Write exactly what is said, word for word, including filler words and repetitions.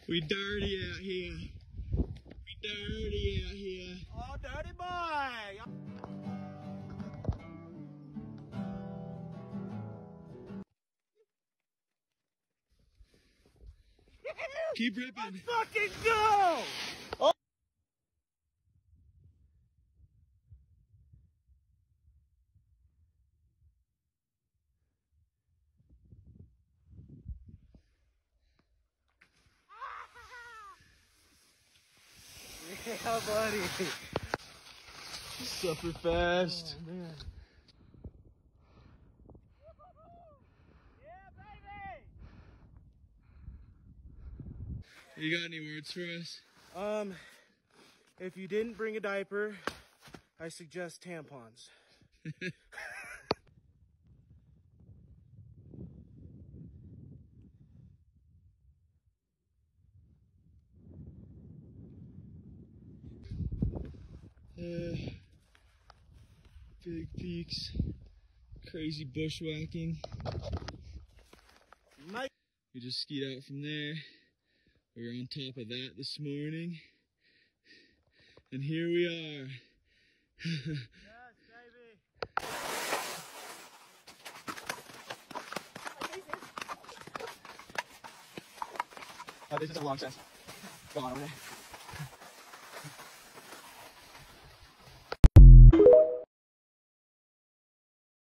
We dirty out here. We dirty out here. Oh, dirty boy! Keep ripping. Let's fucking go! Oh. Yeah, buddy. Suffer fast. Oh, man. You got any words for us? Um, if you didn't bring a diaper, I suggest tampons. Uh, big peaks, crazy bushwhacking. Nice. We just skied out from there. We were on top of that this morning. And here we are. Yes, baby. Oh, this is a long shot. Go on over there.